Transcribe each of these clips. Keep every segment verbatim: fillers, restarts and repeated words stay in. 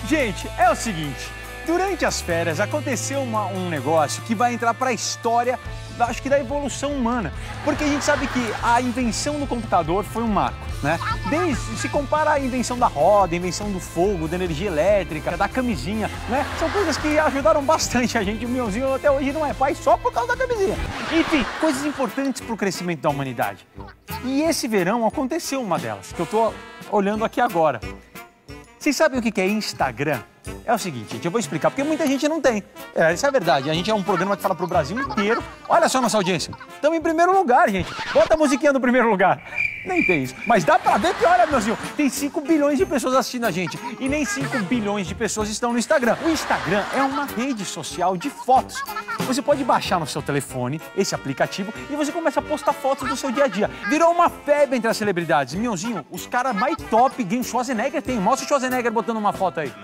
Gente, é o seguinte, durante as férias aconteceu uma, um negócio que vai entrar para a história, acho que da evolução humana. Porque a gente sabe que a invenção do computador foi um marco, né? Desde, se compara à invenção da roda, a invenção do fogo, da energia elétrica, da camisinha, né? São coisas que ajudaram bastante a gente. O Mionzinho até hoje não é pai só por causa da camisinha. Enfim, coisas importantes para o crescimento da humanidade. E esse verão aconteceu uma delas, que eu tô olhando aqui agora. Vocês sabem o que é Instagram? É o seguinte, gente, eu vou explicar, porque muita gente não tem. É, isso é verdade, a gente é um programa que fala pro Brasil inteiro. Olha só a nossa audiência. Estamos em primeiro lugar, gente. Bota a musiquinha do primeiro lugar. Nem tem isso. Mas dá pra ver que, olha, meuzinho, tem cinco bilhões de pessoas assistindo a gente. E nem cinco bilhões de pessoas estão no Instagram. O Instagram é uma rede social de fotos. Você pode baixar no seu telefone esse aplicativo e você começa a postar fotos do seu dia a dia. Virou uma febre entre as celebridades. Mionzinho, os caras mais top, Game Schwarzenegger tem. Mostra o Schwarzenegger botando uma foto aí.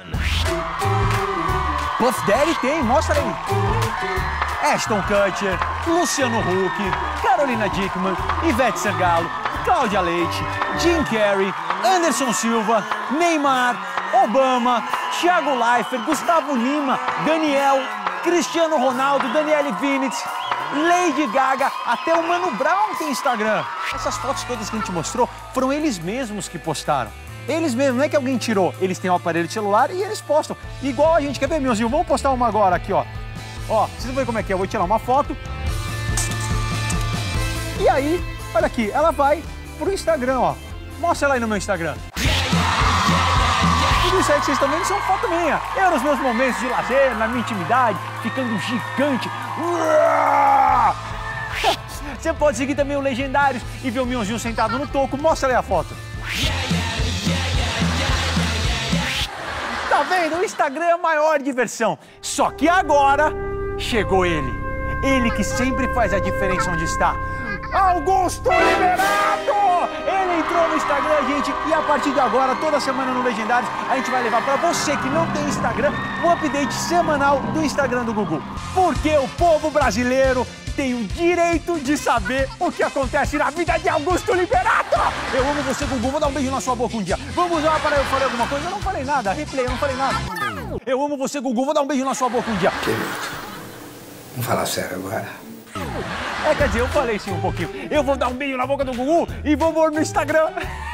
Puff Daddy tem, mostra aí. Ashton Kutcher, Luciano Huck, Carolina Dickmann, Ivete Sangalo, Cláudia Leite, Jim Carrey, Anderson Silva, Neymar, Obama, Thiago Leifert, Gustavo Lima, Daniel, Cristiano Ronaldo, Daniele Vinitz, Lady Gaga, até o Mano Brown tem Instagram. Essas fotos todas que a gente mostrou foram eles mesmos que postaram. Eles mesmos, não é que alguém tirou. Eles têm um aparelho de celular e eles postam. Igual a gente. Quer ver, Mionzinho? Vamos postar uma agora aqui, ó. Ó, vocês vão ver como é que é. Eu vou tirar uma foto. E aí, olha aqui, ela vai pro Instagram, ó. Mostra ela aí no meu Instagram. Tudo isso aí que vocês estão vendo são foto minha. Eu nos meus momentos de lazer, na minha intimidade, ficando gigante. Você pode seguir também o Legendários e ver o Mionzinho sentado no toco. Mostra aí a foto. Tá vendo? O Instagram é a maior diversão. Só que agora chegou ele. Ele que sempre faz a diferença onde está. Augusto Liberato! Ele entrou no Instagram, gente, e a partir de agora, toda semana no Legendários, a gente vai levar pra você que não tem Instagram, um update semanal do Instagram do Gugu. Porque o povo brasileiro tem o direito de saber o que acontece na vida de Augusto Liberato! Eu amo você, Gugu. Vou dar um beijo na sua boca um dia. Vamos lá para eu falei alguma coisa? Eu não falei nada. Replay, eu não falei nada. Eu amo você, Gugu. Vou dar um beijo na sua boca um dia. Querido, vamos falar sério agora. É, quer dizer, eu falei sim um pouquinho. Eu vou dar um beijo na boca do Gugu e vou pôr no Instagram.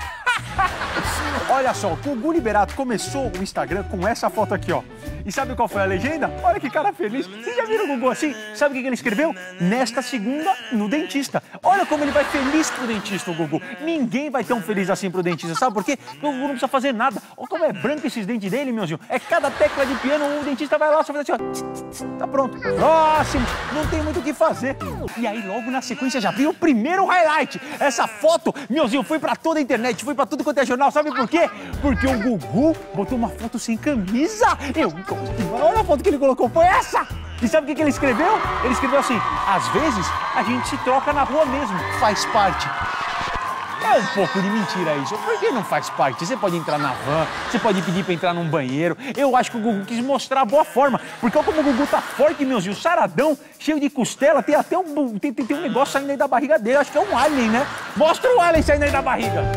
Olha só, o Gugu Liberato começou o Instagram com essa foto aqui, ó. E sabe qual foi a legenda? Olha que cara feliz. Vocês já viram o Gugu assim? Sabe o que ele escreveu? Nesta segunda, no dentista. Olha como ele vai feliz pro dentista, o Gugu. Ninguém vai tão feliz assim pro dentista, sabe por quê? Porque o Gugu não precisa fazer nada. Olha como é branco esses dentes dele, meuzinho. É cada tecla de piano, o dentista vai lá, só faz assim, ó. Tá pronto. Próximo. Não tem muito o que fazer. E aí, logo na sequência, já veio o primeiro highlight. Essa foto, meuzinho, foi pra toda a internet, foi pra tudo quanto é jornal. Sabe por quê? Porque o Gugu botou uma foto sem camisa. Eu... Olha a foto que ele colocou, foi essa! E sabe o que, que ele escreveu? Ele escreveu assim, às vezes a gente se troca na rua mesmo, faz parte. É um pouco de mentira isso, porque não faz parte. Você pode entrar na van, você pode pedir pra entrar num banheiro. Eu acho que o Gugu quis mostrar a boa forma, porque olha como o Gugu tá forte, meuzinho, saradão, cheio de costela, tem até um, tem, tem, tem um negócio saindo aí da barriga dele, acho que é um alien, né? Mostra o alien saindo aí da barriga.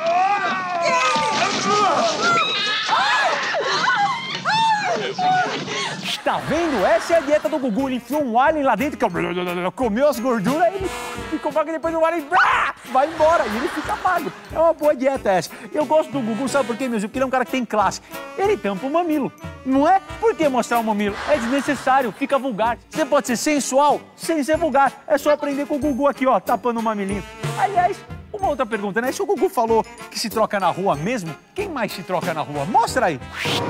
Tá vendo? Essa é a dieta do Gugu. Ele enfiou um alien lá dentro, que comeu as gorduras e ficou magro. Depois o alien vai embora e ele fica magro. É uma boa dieta essa. Eu gosto do Gugu, sabe por quê, meu? Porque ele é um cara que tem classe. Ele tampa o mamilo, não é? Por que mostrar o mamilo? É desnecessário, fica vulgar. Você pode ser sensual sem ser vulgar. É só aprender com o Gugu aqui, ó, tapando o mamilinho. Aliás, uma outra pergunta, né? Se o Gugu falou que se troca na rua mesmo, quem mais se troca na rua? Mostra aí.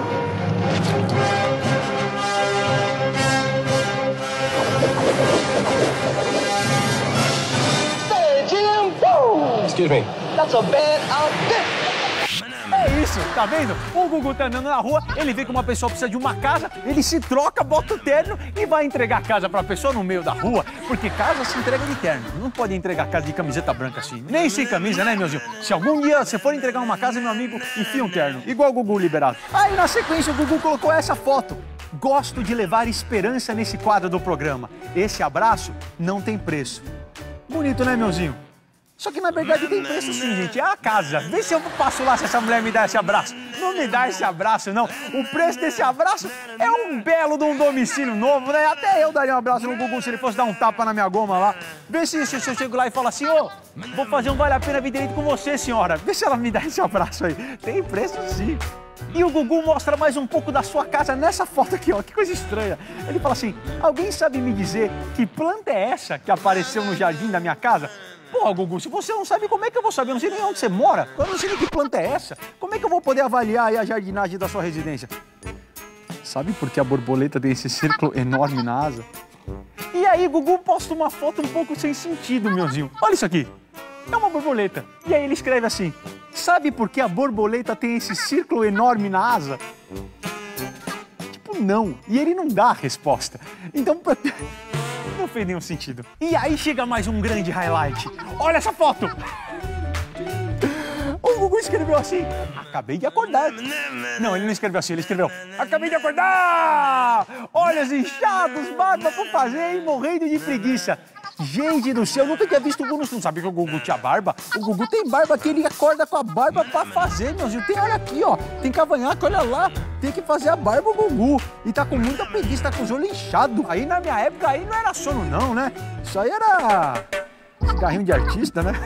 Excuse me. That's a bad outfit. É isso, tá vendo? O Gugu tá andando na rua, ele vê que uma pessoa precisa de uma casa, ele se troca, bota o terno e vai entregar a casa pra pessoa no meio da rua, porque casa se entrega de terno. Não pode entregar casa de camiseta branca assim, nem sem camisa, né, meuzinho? Se algum dia você for entregar uma casa, meu amigo, enfia um terno, igual o Gugu Liberato. Aí na sequência o Gugu colocou essa foto. Gosto de levar esperança nesse quadro do programa. Esse abraço não tem preço. Bonito, né, meuzinho? Só que na verdade tem preço sim, gente. É a casa. Vê se eu passo lá se essa mulher me dá esse abraço. Não me dá esse abraço, não. O preço desse abraço é um belo de um domicílio novo, né? Até eu daria um abraço no Gugu se ele fosse dar um tapa na minha goma lá. Vê se, se, se eu chego lá e falo assim, ô, oh, vou fazer um vale a pena vir direito com você, senhora. Vê se ela me dá esse abraço aí. Tem preço sim. E o Gugu mostra mais um pouco da sua casa nessa foto aqui, ó. Que coisa estranha. Ele fala assim, alguém sabe me dizer que planta é essa que apareceu no jardim da minha casa? Pô, Gugu, se você não sabe, como é que eu vou saber? Eu não sei nem onde você mora. Eu não sei nem que planta é essa. Como é que eu vou poder avaliar aí a jardinagem da sua residência? Sabe por que a borboleta tem esse círculo enorme na asa? E aí, Gugu posta uma foto um pouco sem sentido, meuzinho. Olha isso aqui. É uma borboleta. E aí ele escreve assim, sabe por que a borboleta tem esse círculo enorme na asa? Tipo, não. E ele não dá a resposta. Então... não fez nenhum sentido. E aí chega mais um grande highlight. Olha essa foto! O Gugu escreveu assim, acabei de acordar. Não, ele não escreveu assim, ele escreveu, acabei de acordar! Olhos inchados, barba por fazer e morrendo de preguiça. Gente do céu, eu nunca tinha visto o Gugu, não sabia que o Gugu tinha barba? O Gugu tem barba que ele acorda com a barba pra fazer, meu Deus. Tem, olha aqui, ó, tem cavanhaque, olha lá. Tem que fazer a barba o Gugu. E tá com muita preguiça, tá com os olhos inchados. Aí na minha época, aí não era sono não, né? Isso aí era cigarrinho de artista, né?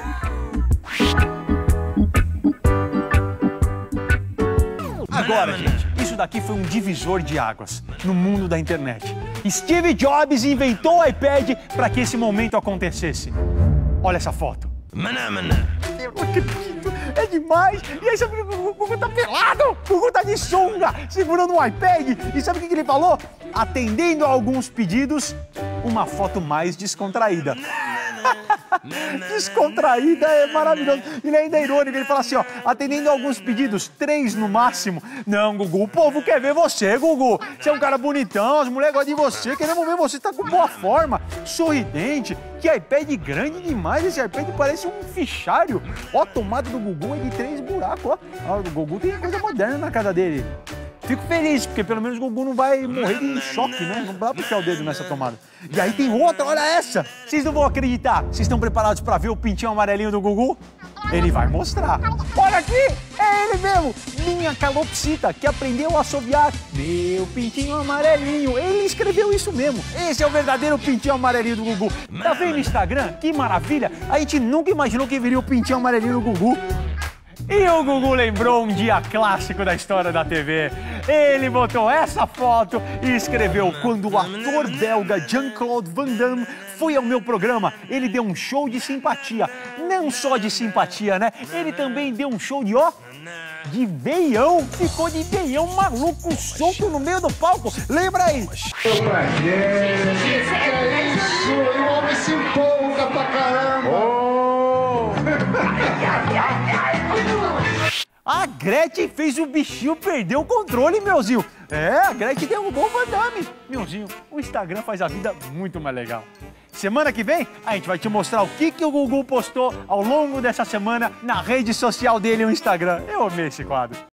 Agora, gente, isso daqui foi um divisor de águas no mundo da internet. Steve Jobs inventou o iPad para que esse momento acontecesse. Olha essa foto. Maná, maná. Eu não acredito, é demais. E aí, sabe que o Gugu tá pelado? O Gugu tá de sunga, segurando um iPad. E sabe o que ele falou? Atendendo a alguns pedidos, uma foto mais descontraída. Descontraída é maravilhoso. Ele ainda é irônico, ele fala assim, ó, atendendo a alguns pedidos, três no máximo. Não, Gugu, o povo quer ver você, Gugu. Você é um cara bonitão, as mulheres gostam de você, queremos ver você, tá com boa forma, sorridente. Que iPad grande demais, esse iPad parece um fichário. Ó, a tomada do Gugu é de três buracos, ó. ó. O Gugu tem coisa moderna na casa dele. Fico feliz, porque pelo menos o Gugu não vai morrer de choque, né? Não dá pra puxar o dedo nessa tomada. E aí tem outra, olha essa! Vocês não vão acreditar. Vocês estão preparados pra ver o pintinho amarelinho do Gugu? Ele vai mostrar. Olha aqui! É ele mesmo! Minha calopsita, que aprendeu a assoviar. Meu pintinho amarelinho. Ele escreveu isso mesmo. Esse é o verdadeiro pintinho amarelinho do Gugu. Tá vendo no Instagram? Que maravilha! A gente nunca imaginou que viria o pintinho amarelinho do Gugu. E o Gugu lembrou um dia clássico da história da T V. Ele botou essa foto e escreveu: quando o ator belga Jean-Claude Van Damme foi ao meu programa, ele deu um show de simpatia. Não só de simpatia, né? Ele também deu um show de, ó, de veião. Ficou de veião maluco, solto no meio do palco. Lembra aí? Meu prazer. Que isso? O homem se empolga pra caramba. Oh. A Gretchen fez o bichinho perder o controle, meuzinho. É, a Gretchen derrubou o Van Damme. Meuzinho, o Instagram faz a vida muito mais legal. Semana que vem, a gente vai te mostrar o que, que o Gugu postou ao longo dessa semana na rede social dele, o Instagram. Eu amei esse quadro.